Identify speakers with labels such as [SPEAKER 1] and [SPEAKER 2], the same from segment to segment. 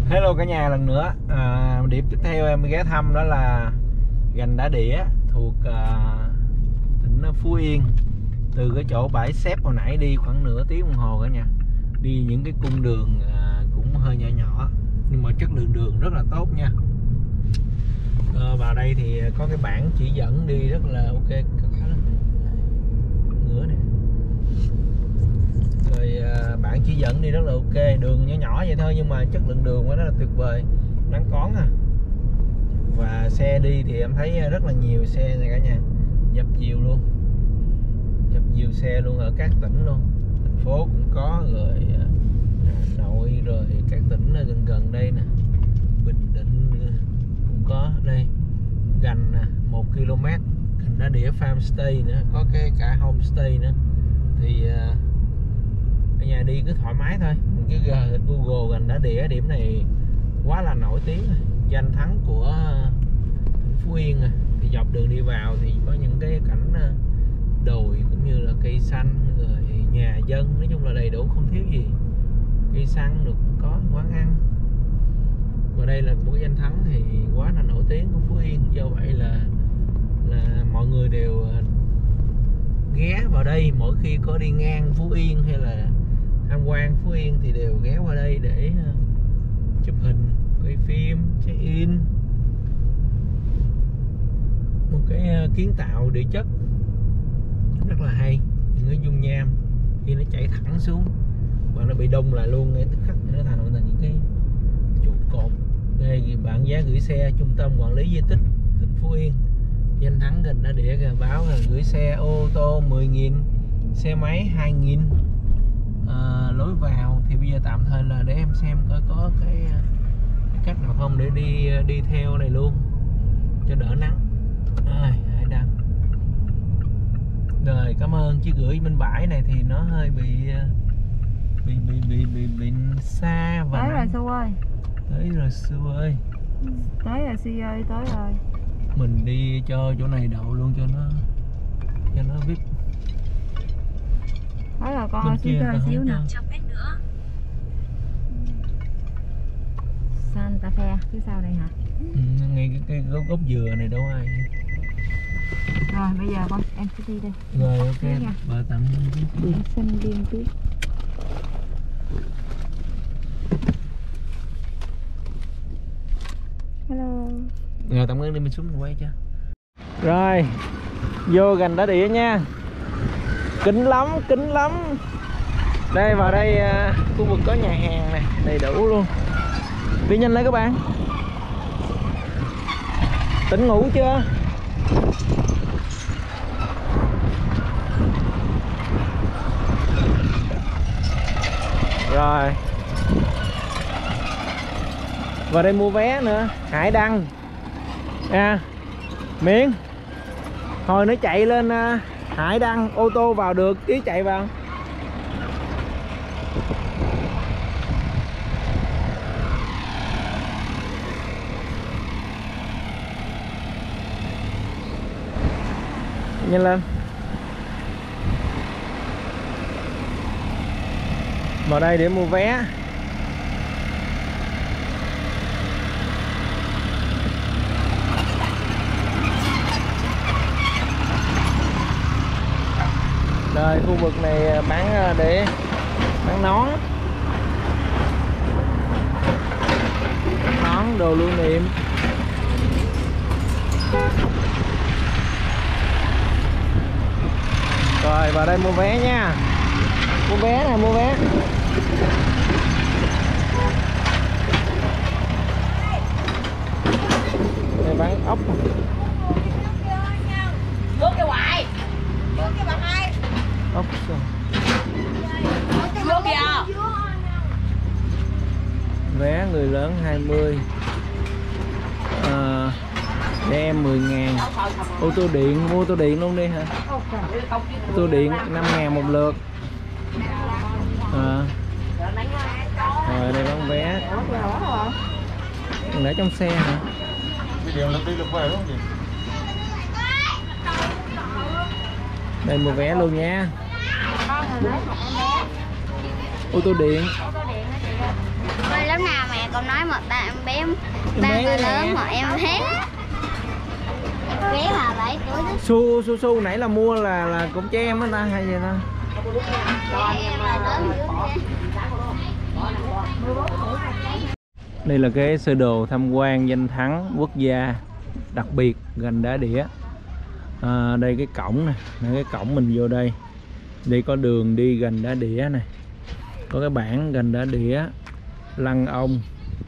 [SPEAKER 1] Hello cả nhà lần nữa. Điểm tiếp theo em ghé thăm đó là Gành Đá Đĩa thuộc tỉnh Phú Yên. Từ cái chỗ bãi xếp hồi nãy đi khoảng nửa tiếng đồng hồ cả nhà. Đi những cái cung đường cũng hơi nhỏ nhỏ nhưng mà chất lượng đường rất là tốt nha. Vào đây thì có cái bảng chỉ dẫn đi rất là ok. Ngứa nè. Rồi bảng chỉ dẫn đi rất là ok, đường nhỏ nhỏ vậy thôi nhưng mà chất lượng đường của nó là tuyệt vời, nắng cón à. Và xe đi thì em thấy rất là nhiều xe này cả nhà, dập dìu luôn, dập dìu xe luôn ở các tỉnh luôn, thành phố cũng có rồi, Hà Nội rồi các tỉnh gần gần đây nè, Bình Định cũng có đây, Gành 1 km, Gành Đá Đĩa Farmstay nữa, có cái cả homestay nữa thì ở nhà đi cứ thoải mái thôi. Cái Google Gành Đá Đĩa điểm này quá là nổi tiếng, danh thắng của tỉnh Phú Yên. Thì dọc đường đi vào thì có những cái cảnh đồi cũng như là cây xanh rồi nhà dân, nói chung là đầy đủ không thiếu gì, cây xăng được cũng có, quán ăn. Và đây là một cái danh thắng thì quá là nổi tiếng của Phú Yên, do vậy là mọi người đều ghé vào đây mỗi khi có đi ngang Phú Yên hay là tham quan Phú Yên thì đều ghé qua đây để chụp hình, quay phim, check in. Một cái kiến tạo địa chất rất là hay, những cái dung nham khi nó chảy thẳng xuống và nó bị đông lại luôn, ngay tức khắc nó thành những cái trụ cột. Đây thì bảng giá gửi xe Trung tâm Quản lý Di tích tỉnh Phú Yên, danh thắng Gành Đá Đĩa báo là gửi xe ô tô 10.000, xe máy 2.000. Lối vào thì bây giờ tạm thời là để em xem coi có cái cách nào không để đi theo này luôn cho đỡ nắng. Hải Đăng. Rồi cảm ơn, chứ gửi bên bãi này thì nó hơi bị xa và
[SPEAKER 2] tới rồi Su ơi.
[SPEAKER 1] Tới rồi Su ơi.
[SPEAKER 2] Tới rồi Su ơi, tới rồi.
[SPEAKER 1] Mình đi cho chỗ này đậu luôn cho nó vip.
[SPEAKER 2] Tới rồi con ơi, xuống chơi xíu nè. Santa Fe phía sau đây hả?
[SPEAKER 1] Ngay cái gốc dừa này đâu ai.
[SPEAKER 2] Rồi bây giờ con em sẽ đi đây.
[SPEAKER 1] Rồi ok bà tặng
[SPEAKER 2] đi xin liên tiếp. Hello.
[SPEAKER 1] Rồi tạm ơn, đi mình xuống mình quay cho. Rồi vô Gành Đá Đĩa nha, kính lắm. Đây vào đây khu vực có nhà hàng này đầy đủ luôn. Đi nhanh lên các bạn. Tỉnh ngủ chưa? Rồi vào đây mua vé nữa. Hải Đăng Miễn hồi nó chạy lên Hải Đăng, ô tô vào được chứ chạy vào. Nhanh lên. Vào đây để mua vé. Rồi khu vực này bán để bán nón, đồ lưu niệm. Rồi vào đây mua vé nha. Mua vé nè, mua vé. Đây bán ốc.
[SPEAKER 3] Bước cái hoài. Bước cái bà hai.
[SPEAKER 1] Ốc rồi.
[SPEAKER 3] Bước kìa.
[SPEAKER 1] Vé người lớn 20, trẻ em 10.000. Ô tô điện, mua ô tô điện luôn đi hả? Ô tô điện 5.000 một lượt. Rồi đây bán vé. Còn để trong xe hả? Đây mua vé luôn nha. Ô tô điện.
[SPEAKER 4] Lớp nào mà em con nói một bạn bé, ba người lớn một em bé. Em bé là 7 tuổi đó.
[SPEAKER 1] Su nãy là mua là cũng cho em á ta hay gì ta?
[SPEAKER 4] Em là lớn dữ.
[SPEAKER 1] Đây là cái sơ đồ tham quan danh thắng quốc gia đặc biệt Gành Đá Đĩa. Đây cái cổng nè, cái cổng mình vô đây. Đây có đường đi Gành Đá Đĩa này, có cái bảng Gành Đá Đĩa, Lăng Ông,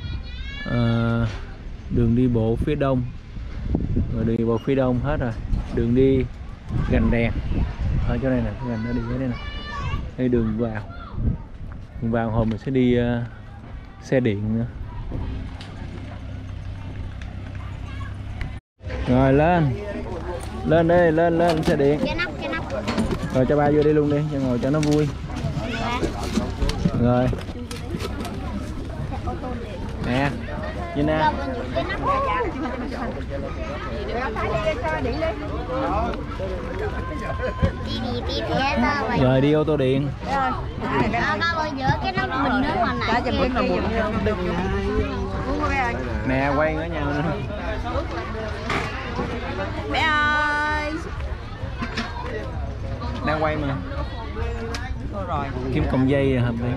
[SPEAKER 1] đường đi bộ phía đông, rồi đường đi bộ phía đông hết rồi, đường đi Gành Đèn ở chỗ này nè, Gành Đá Đĩa đây nè, đây đường vào hồi mình sẽ đi xe điện nữa. Rồi lên đi, lên xe điện.
[SPEAKER 4] Cái nắp.
[SPEAKER 1] Rồi cho ba vô đi luôn đi, cho ngồi cho nó vui. Rồi nè Vinh nè. Rồi đi ô tô điện. Nè quay nữa nhau nữa.
[SPEAKER 3] Mẹ ơi.
[SPEAKER 1] Đang quay mà. Rồi. Kiếm cọng dây hợp lý.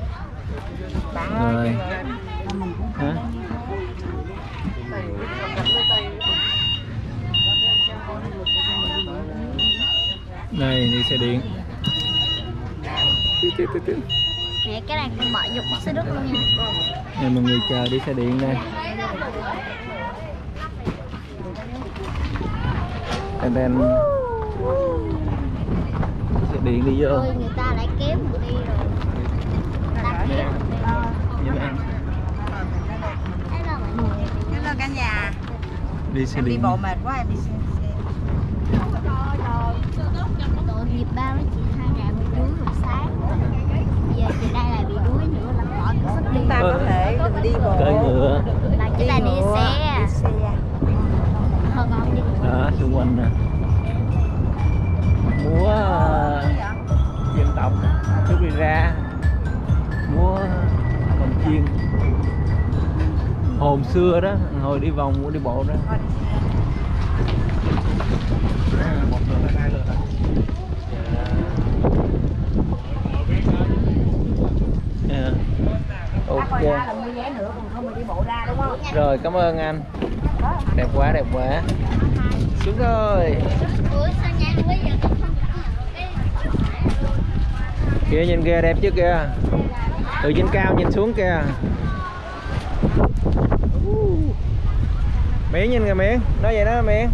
[SPEAKER 1] Rồi. Hả? Đây đi xe điện.
[SPEAKER 4] Mẹ cái này con bỏ dục xe đứt luôn nha.
[SPEAKER 1] Nè mọi người chờ đi xe điện đây. Đèn xe điện đi vô.
[SPEAKER 4] Ôi, người ta lại kéo mình đi rồi.
[SPEAKER 3] Hello cả nhà.
[SPEAKER 1] Đi xe
[SPEAKER 3] Em
[SPEAKER 1] điện.
[SPEAKER 3] đi bộ mệt quá, em đi xe.
[SPEAKER 4] Tội nghiệp bao nó chị 2 ngày bị đuối lúc sáng. Giờ chị đây lại bị đuối nữa là bỏ cái sức đi.
[SPEAKER 3] Chúng ta có thể đừng đi bộ.
[SPEAKER 1] Cưỡi ngựa.
[SPEAKER 4] Là chúng ta đi xe. Thôi con đi.
[SPEAKER 1] Đó, xung quanh nè. Múa dân tộc trước đi ra. Múa cồng chiên. Hồn xưa đó, hồi đi vòng đi bộ đó. Một lượt hay 2 lượt hả? Ok. Rồi cảm ơn anh. Đẹp quá, đẹp quá. Xuống thôi. Kìa nhìn kìa, đẹp chứ kìa. Từ trên cao nhìn xuống kìa. Miễn nhìn kìa Miễn, nói vậy đó Miễn.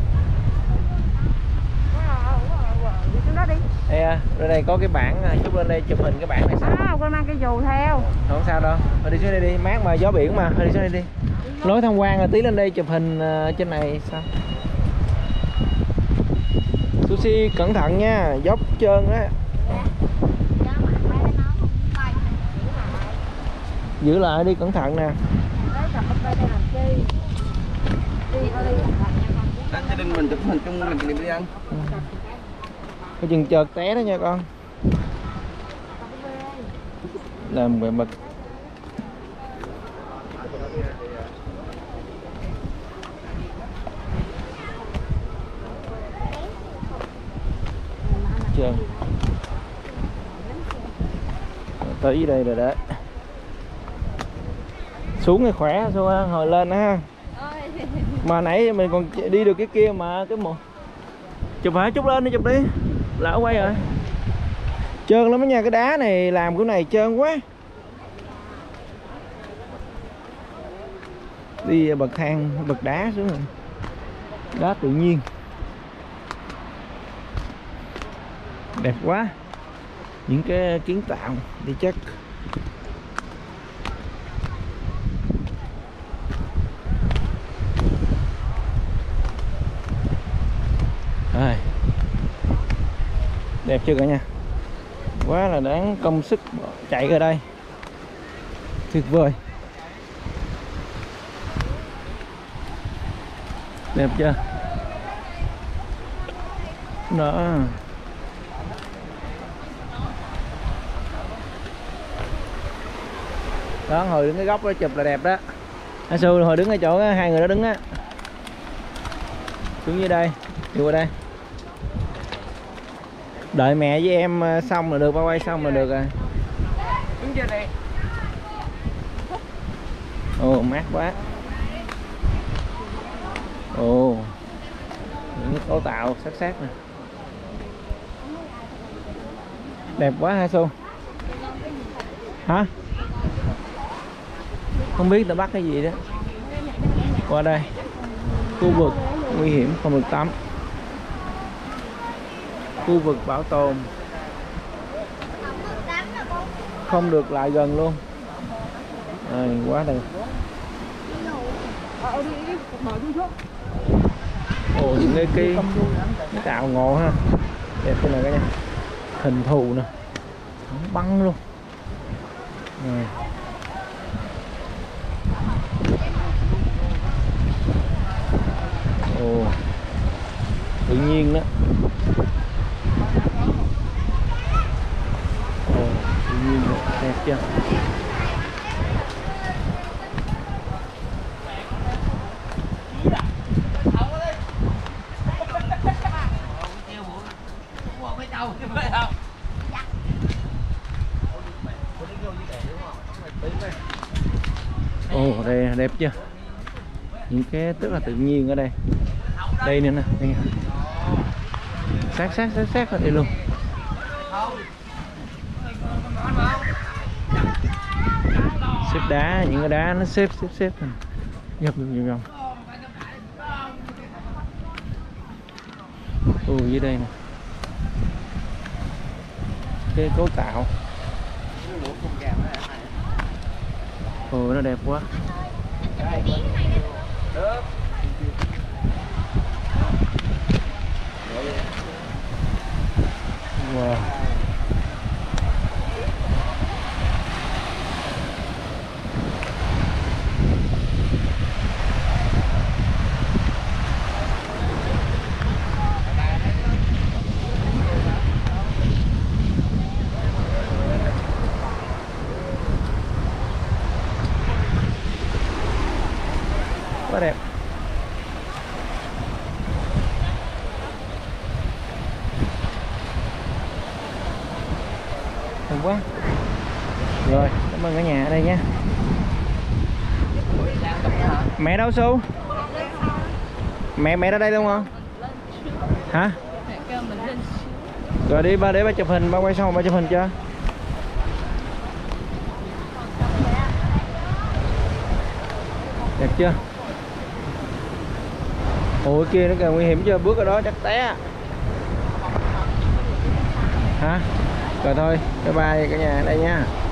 [SPEAKER 1] Đây à, rồi đây có cái bảng, chút lên đây chụp hình cái bảng này sao?
[SPEAKER 3] Con mang cái dù theo.
[SPEAKER 1] Không sao đâu, thôi đi xuống đây đi, mát mà gió biển mà, thôi đi xuống đây đi. Lối tham quan rồi tí lên đây chụp hình trên này sao? Sushi cẩn thận nha, dốc trơn á. Giữ lại đi, cẩn thận nè.
[SPEAKER 5] Gia đình mình chụp hình chung mình đi ăn.
[SPEAKER 1] Cái chừng chợt té đó nha con. Làm quẹt mực. Chưa. Tới đây rồi đó. Xuống thì khỏe, xuống hồi lên ha. Mà nãy mình còn đi được cái kia mà cái một. Chụp hả, chút lên đi, chụp đi. Lỡ quay rồi. Trơn lắm đó nha, cái đá này làm cái này trơn quá. Đi bậc thang, bậc đá xuống rồi. Đá tự nhiên. Đẹp quá. Những cái kiến tạo đi chắc. Rồi. Đẹp chưa cả nhà? Quá là đáng công sức chạy ở đây. Tuyệt vời. Đẹp chưa? Đó. Đó, hồi đứng cái góc đó chụp là đẹp đó. Anh Su hồi đứng ở chỗ hai người đó đứng á. Xuống dưới đây, đi qua đây. Đợi mẹ với em xong là được, ba quay xong là được rồi.
[SPEAKER 5] Đứng trên này.
[SPEAKER 1] Ồ, mát quá. Ồ, những cái cấu tạo sắc sắc nè. Đẹp quá ha Su. Hả? Không biết tao bắt cái gì đó. Qua đây. Khu vực nguy hiểm không được tắm. Khu vực bảo tồn không được lại gần luôn. Quá đẹp. Ồ, những cái tạo ngộ ha. Đẹp thế này cả nhà. Hình thù nè, băng luôn. Ồ, tự nhiên đó. Ồ, tự nhiên đó. Đẹp chưa? Ồ, đây đẹp chưa? Những cái rất là tự nhiên ở đây. Đây nữa nè, đây nè. Sát ở đây luôn. Xếp đá, những cái đá nó xếp nhập vòng. Ồ, dưới đây nè. Cái cấu tạo. Ồ, nó đẹp quá. Wow. Quá đẹp. Đẹp quá. Rồi, cảm ơn cả nhà ở đây nha. Mẹ đâu Su? Mẹ ra đây luôn không? Hả? Rồi đi ba để ba chụp hình, ba quay xong ba chụp hình cho. Đẹp chưa? Ôi kia nó càng nguy hiểm chưa, bước ở đó chắc té. Hả? Rồi thôi, bye bye cả nhà đây nha.